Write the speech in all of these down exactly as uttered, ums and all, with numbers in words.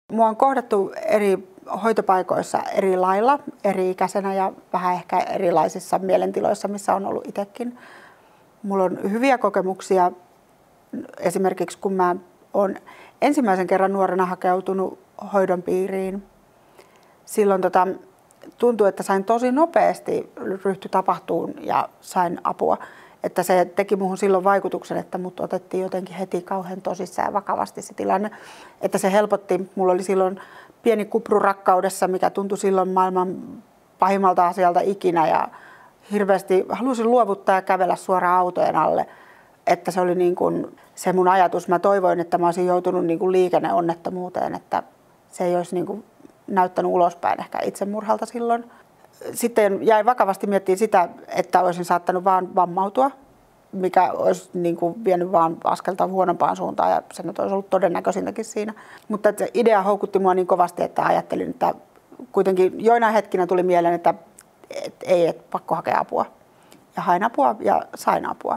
Mua on kohdattu eri hoitopaikoissa eri lailla, eri ikäisenä ja vähän ehkä erilaisissa mielentiloissa, missä on ollut itsekin. Mulla on hyviä kokemuksia esimerkiksi, kun mä oon ensimmäisen kerran nuorena hakeutunut hoidon piiriin. Silloin tota, tuntui, että sain tosi nopeasti ryhty tapahtuun ja sain apua. Että se teki muuhun silloin vaikutuksen, että mut otettiin jotenkin heti kauhean tosissaan ja vakavasti se tilanne. Että se helpotti. Mulla oli silloin pieni kupru rakkaudessa, mikä tuntui silloin maailman pahimmalta asialta ikinä. Ja hirveästi halusin luovuttaa ja kävellä suoraan autojen alle. Että se oli niin kuin se mun ajatus. Mä toivoin, että mä olisin joutunut niin kuin liikenneonnettomuuteen, että se ei olisi niin kuin näyttänyt ulospäin ehkä itsemurhalta silloin. Sitten jäi vakavasti miettimään sitä, että olisin saattanut vaan vammautua, mikä olisi niin kuin vienyt vaan askelta huonompaan suuntaan ja se nyt olisi ollut todennäköisintäkin siinä. Mutta että se idea houkutti mua niin kovasti, että ajattelin, että kuitenkin joinain hetkinä tuli mieleen, että et, ei, että pakko hakea apua. Ja hain apua ja sain apua.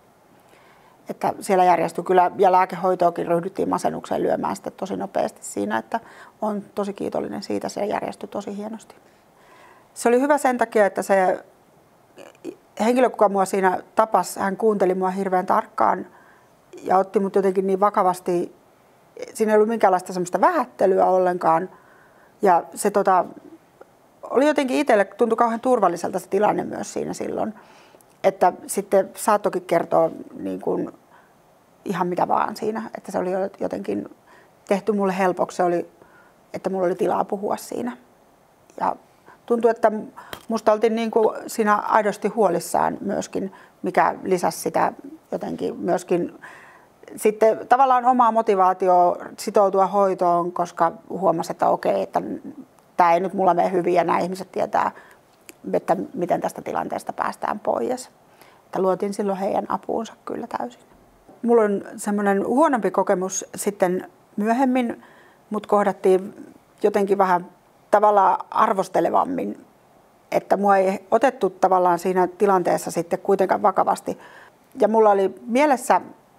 Että siellä järjestyi kyllä, ja lääkehoitoakin ryhdyttiin masennukseen lyömään sitten tosi nopeasti siinä, että olen tosi kiitollinen siitä, se järjestyi tosi hienosti. Se oli hyvä sen takia, että se henkilö, kuka mua siinä tapasi, hän kuunteli mua hirveän tarkkaan ja otti mut jotenkin niin vakavasti. Siinä ei ollut minkäänlaista semmoista vähättelyä ollenkaan. Ja se tota, oli jotenkin itselle, tuntui kauhean turvalliselta se tilanne myös siinä silloin. Että sitten saattokin kertoa niin kuin ihan mitä vaan siinä. Että se oli jotenkin tehty mulle helpoksi, se oli, että mulla oli tilaa puhua siinä. Ja tuntui, että musta oltiin niin kuin siinä aidosti huolissaan myöskin, mikä lisäsi sitä jotenkin myöskin sitten tavallaan omaa motivaatioa sitoutua hoitoon, koska huomasi, että okei, että tämä ei nyt mulla mene hyvin ja nämä ihmiset tietää, että miten tästä tilanteesta päästään pois. Että luotiin silloin heidän apuunsa kyllä täysin. Mulla on semmoinen huonompi kokemus sitten myöhemmin, mut kohdattiin jotenkin vähän tavallaan arvostelevammin, että mua ei otettu tavallaan siinä tilanteessa sitten kuitenkaan vakavasti. Ja mulla oli mielessä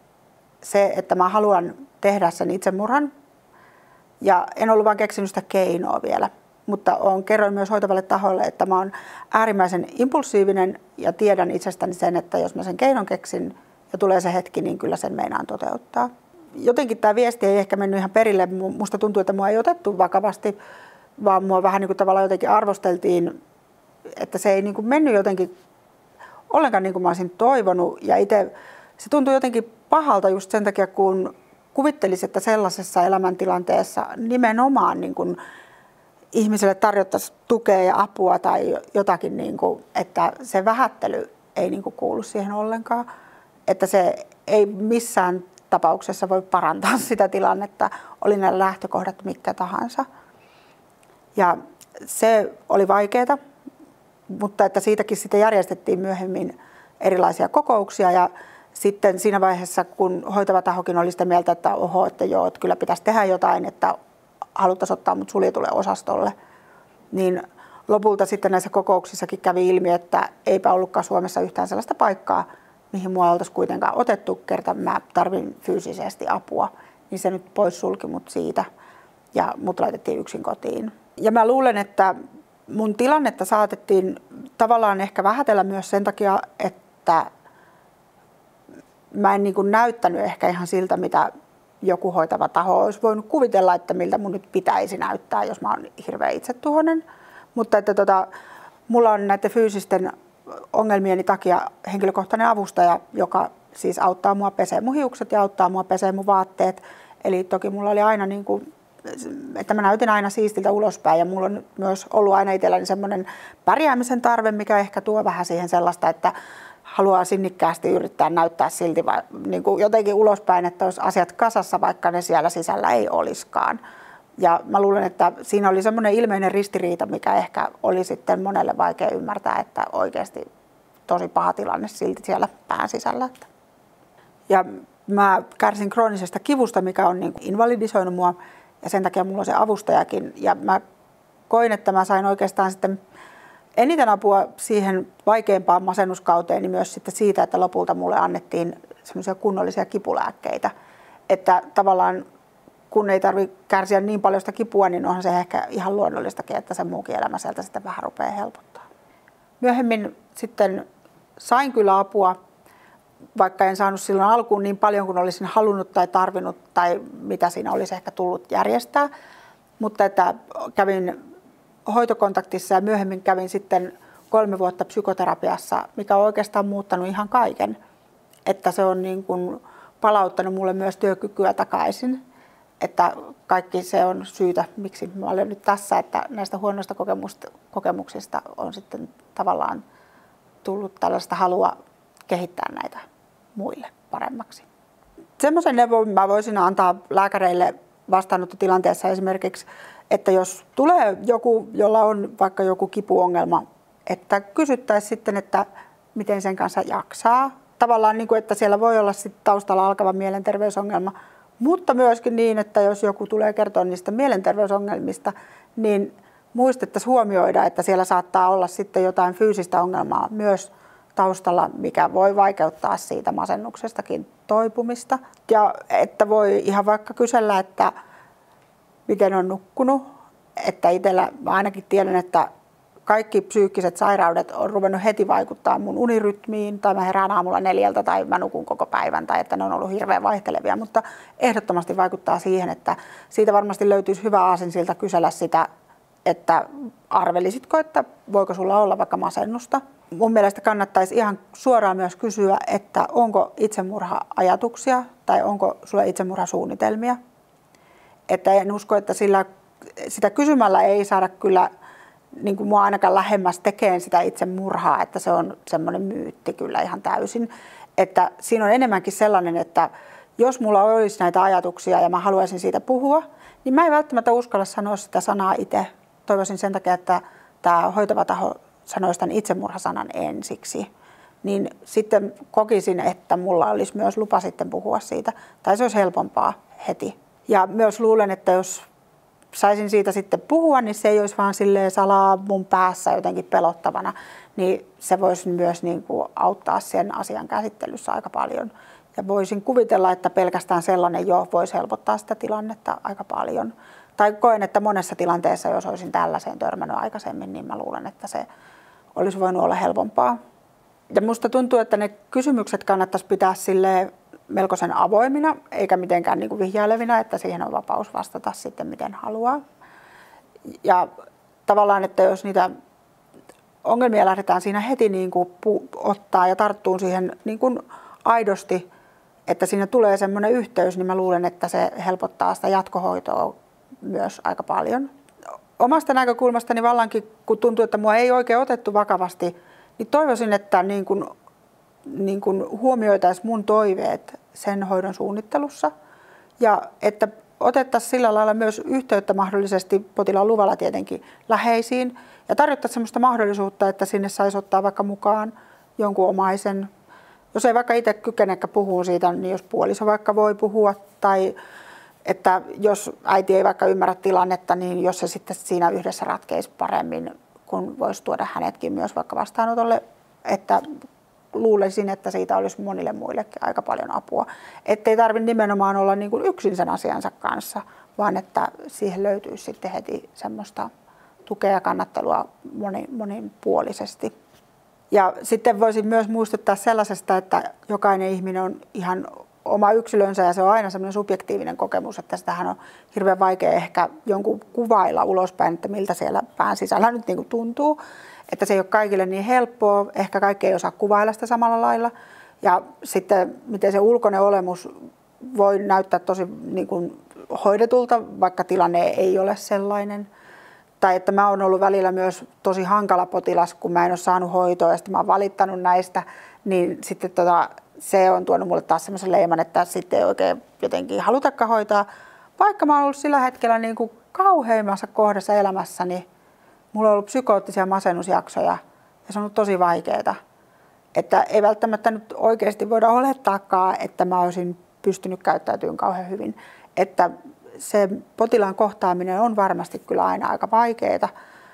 se, että mä haluan tehdä sen itsemurhan ja en ollut vaan keksinyt sitä keinoa vielä. Mutta olen kerroin myös hoitavalle taholle, että mä oon äärimmäisen impulsiivinen ja tiedän itsestäni sen, että jos mä sen keinon keksin ja tulee se hetki, niin kyllä sen meinaan toteuttaa. Jotenkin tämä viesti ei ehkä mennyt ihan perille. Musta tuntuu, että mua ei otettu vakavasti, vaan mua vähän niin kuin tavallaan jotenkin arvosteltiin, että se ei niin kuin mennyt jotenkin ollenkaan niin kuin mä olisin toivonut. Ja itse se tuntui jotenkin pahalta just sen takia, kun kuvittelisi, että sellaisessa elämäntilanteessa nimenomaan niin kuin ihmiselle tarjottaisiin tukea ja apua tai jotakin, niin kuin, että se vähättely ei niin kuin kuulu siihen ollenkaan. Että se ei missään tapauksessa voi parantaa sitä tilannetta, oli nämä lähtökohdat mitkä tahansa. Ja se oli vaikeaa, mutta että siitäkin sitten järjestettiin myöhemmin erilaisia kokouksia ja sitten siinä vaiheessa, kun hoitava tahokin oli sitä mieltä, että oho, että joo, että kyllä pitäisi tehdä jotain, että haluttaisiin ottaa mut suljetulle osastolle, niin lopulta sitten näissä kokouksissakin kävi ilmi, että eipä ollutkaan Suomessa yhtään sellaista paikkaa, mihin mua oltaisiin kuitenkaan otettu, kerta mä tarvin fyysisesti apua, niin se nyt poissulki mut siitä ja mut laitettiin yksin kotiin. Ja mä luulen, että mun tilannetta saatettiin tavallaan ehkä vähätellä myös sen takia, että mä en niin kuin näyttänyt ehkä ihan siltä, mitä joku hoitava taho olisi voinut kuvitella, että miltä mun nyt pitäisi näyttää, jos mä oon hirveän itsetuhoinen. Mutta että tota, mulla on näiden fyysisten ongelmieni takia henkilökohtainen avustaja, joka siis auttaa mua pesee mun hiukset ja auttaa mua pesee mun vaatteet. Eli toki mulla oli aina niin kuin, että mä näytin aina siistiltä ulospäin ja mulla on myös ollut aina itselläni semmoinen pärjäämisen tarve, mikä ehkä tuo vähän siihen sellaista, että haluaa sinnikkäästi yrittää näyttää silti vai, niin kuin jotenkin ulospäin, että olisi asiat kasassa, vaikka ne siellä sisällä ei olisikaan. Ja mä luulen, että siinä oli semmoinen ilmeinen ristiriita, mikä ehkä oli sitten monelle vaikea ymmärtää, että oikeasti tosi paha tilanne silti siellä pään sisällä. Ja mä kärsin kroonisesta kivusta, mikä on niin kuin invalidisoinut mua ja sen takia mulla on se avustajakin. Ja mä koin, että mä sain oikeastaan sitten eniten apua siihen vaikeampaan masennuskauteen, niin myös sitten siitä, että lopulta mulle annettiin semmoisia kunnollisia kipulääkkeitä. Että tavallaan kun ei tarvitse kärsiä niin paljon sitä kipua, niin onhan se ehkä ihan luonnollistakin, että se muukin elämä sieltä sitten vähän rupeaa helpottaa. Myöhemmin sitten sain kyllä apua, vaikka en saanut silloin alkuun niin paljon kuin olisin halunnut tai tarvinnut tai mitä siinä olisi ehkä tullut järjestää. Mutta että kävin hoitokontaktissa ja myöhemmin kävin sitten kolme vuotta psykoterapiassa, mikä on oikeastaan muuttanut ihan kaiken. Että se on niin kuin palauttanut mulle myös työkykyä takaisin. Että kaikki se on syytä, miksi mä olen nyt tässä, että näistä huonoista kokemuksista on sitten tavallaan tullut tällaista halua kehittää näitä muille paremmaksi. Semmoisen neuvon mä voisin antaa lääkäreille vastaanottotilanteessa esimerkiksi, että jos tulee joku, jolla on vaikka joku kipuongelma, että kysyttäisiin sitten, että miten sen kanssa jaksaa. Tavallaan niin kuin, että siellä voi olla sitten taustalla alkava mielenterveysongelma, mutta myöskin niin, että jos joku tulee kertoa niistä mielenterveysongelmista, niin muistettaisiin huomioida, että siellä saattaa olla sitten jotain fyysistä ongelmaa myös taustalla, mikä voi vaikeuttaa siitä masennuksestakin toipumista. Ja että voi ihan vaikka kysellä, että miten on nukkunut. Että itsellä mä ainakin tiedän, että kaikki psyykkiset sairaudet on ruvennut heti vaikuttaa mun unirytmiin, tai mä herään aamulla neljältä, tai mä nukun koko päivän, tai että ne on ollut hirveän vaihtelevia, mutta ehdottomasti vaikuttaa siihen, että siitä varmasti löytyisi hyvä aasinsilta kysellä sitä, että arvelisitko, että voiko sulla olla vaikka masennusta. Mun mielestä kannattaisi ihan suoraan myös kysyä, että onko itsemurha-ajatuksia, tai onko sulla itsemurhasuunnitelmia. Että en usko, että sillä, sitä kysymällä ei saada kyllä niin kuin mua ainakaan lähemmäs tekeen sitä itsemurhaa, että se on semmoinen myytti kyllä ihan täysin. Että siinä on enemmänkin sellainen, että jos mulla olisi näitä ajatuksia ja mä haluaisin siitä puhua, niin mä en välttämättä uskalla sanoa sitä sanaa itse. Toivoisin sen takia, että tämä hoitava taho sanoisi tämän itsemurhasanan ensiksi. Niin sitten kokisin, että mulla olisi myös lupa sitten puhua siitä. Tai se olisi helpompaa heti. Ja myös luulen, että jos saisin siitä sitten puhua, niin se ei olisi vaan silleen salaa mun päässä jotenkin pelottavana. Niin se voisi myös niin kuin auttaa sen asian käsittelyssä aika paljon. Ja voisin kuvitella, että pelkästään sellainen jo voisi helpottaa sitä tilannetta aika paljon. Tai koen, että monessa tilanteessa, jos olisin tällaiseen törmännyt aikaisemmin, niin mä luulen, että se olisi voinut olla helpompaa. Ja musta tuntuu, että ne kysymykset kannattaisi pitää silleen melkoisen avoimina, eikä mitenkään niin kuin vihjailevina, että siihen on vapaus vastata sitten miten haluaa. Ja tavallaan, että jos niitä ongelmia lähdetään siinä heti niin kuin ottaa ja tarttuu siihen niin kuin aidosti, että siinä tulee semmoinen yhteys, niin mä luulen, että se helpottaa sitä jatkohoitoa myös aika paljon. Omasta näkökulmastani vallankin, kun tuntuu, että mua ei oikein otettu vakavasti, niin toivoisin, että niin kuin, niin kuin huomioitaisiin mun toiveet sen hoidon suunnittelussa ja että otettaisiin sillä lailla myös yhteyttä mahdollisesti potilaan luvalla tietenkin läheisiin ja tarjottaisiin sellaista mahdollisuutta, että sinne saisi ottaa vaikka mukaan jonkun omaisen. Jos ei vaikka itse kykenekään puhua siitä, niin jos puoliso vaikka voi puhua tai että jos äiti ei vaikka ymmärrä tilannetta, niin jos se sitten siinä yhdessä ratkeisi paremmin, kun voisi tuoda hänetkin myös vaikka vastaanotolle, että luulisin, että siitä olisi monille muillekin aika paljon apua. Että ei tarvitse nimenomaan olla niin kuin yksin sen asiansa kanssa, vaan että siihen löytyisi sitten heti semmoista tukea ja kannattelua moni, monipuolisesti. Ja sitten voisin myös muistuttaa sellaisesta, että jokainen ihminen on ihan oma yksilönsä ja se on aina semmoinen subjektiivinen kokemus, että sitähän on hirveän vaikea ehkä jonkun kuvailla ulospäin, että miltä siellä pään sisällä nyt niin kuin tuntuu. Että se ei ole kaikille niin helppoa, ehkä kaikki ei osaa kuvailla sitä samalla lailla. Ja sitten miten se ulkoinen olemus voi näyttää tosi niin kuin hoidetulta, vaikka tilanne ei ole sellainen. Tai että mä oon ollut välillä myös tosi hankala potilas, kun mä en ole saanut hoitoa ja sitten mä oon valittanut näistä, niin sitten tota, se on tuonut mulle taas semmoisen leiman, että sitten ei oikein jotenkin halutakaan hoitaa. Vaikka mä oon ollut sillä hetkellä niin kuin kauheimmassa kohdassa elämässäni, mulla on ollut psykoottisia masennusjaksoja ja se on ollut tosi vaikeaa. Että ei välttämättä nyt oikeasti voida olettaakaan, että mä olisin pystynyt käyttäytymään kauhean hyvin. Että se potilaan kohtaaminen on varmasti kyllä aina aika vaikeaa.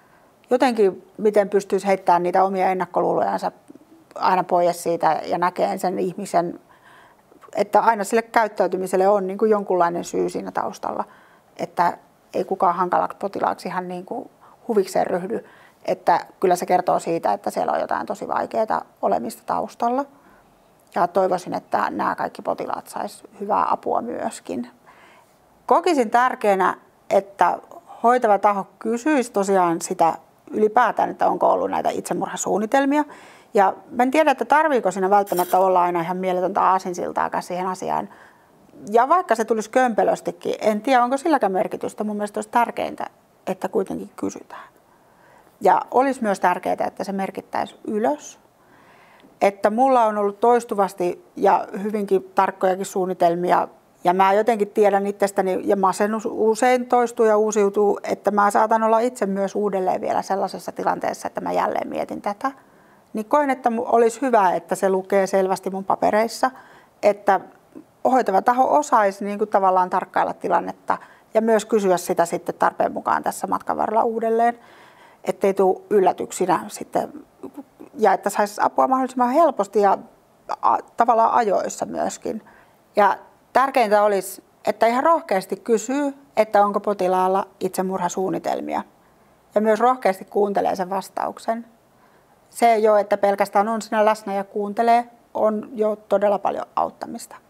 Jotenkin miten pystyisi heittämään niitä omia ennakkoluulojansa aina pois siitä ja näkee sen ihmisen että aina sille käyttäytymiselle on niin kuin jonkunlainen syy siinä taustalla, että ei kukaan hankalaksi potilaaksi ihan niin kuin huvikseen ryhdy, että kyllä se kertoo siitä, että siellä on jotain tosi vaikeaa olemista taustalla. Ja toivoisin, että nämä kaikki potilaat sais hyvää apua myöskin. Kokisin tärkeänä, että hoitava taho kysyisi tosiaan sitä ylipäätään, että onko ollut näitä itsemurhasuunnitelmia. Ja mä en tiedä, että tarviiko siinä välttämättä olla aina ihan mieletöntä aasinsiltaakaan siihen asiaan. Ja vaikka se tulisi kömpelöstikin, en tiedä, onko silläkään merkitystä. Mun mielestä olisi tärkeintä, että kuitenkin kysytään. Ja olisi myös tärkeää, että se merkittäisi ylös. Että mulla on ollut toistuvasti ja hyvinkin tarkkojakin suunnitelmia. Ja mä jotenkin tiedän itsestäni, ja masennus usein toistuu ja uusiutuu, että mä saatan olla itse myös uudelleen vielä sellaisessa tilanteessa, että mä jälleen mietin tätä. Niin koen, että olisi hyvä, että se lukee selvästi mun papereissa, että hoitava taho osaisi niin kuin tavallaan tarkkailla tilannetta ja myös kysyä sitä sitten tarpeen mukaan tässä matkan varrella uudelleen, ettei tule yllätyksinä sitten, ja että saisi apua mahdollisimman helposti ja a, tavallaan ajoissa myöskin. Ja tärkeintä olisi, että ihan rohkeasti kysyy, että onko potilaalla itsemurhasuunnitelmia. Ja myös rohkeasti kuuntelee sen vastauksen. Se jo, että pelkästään on siinä läsnä ja kuuntelee, on jo todella paljon auttamista.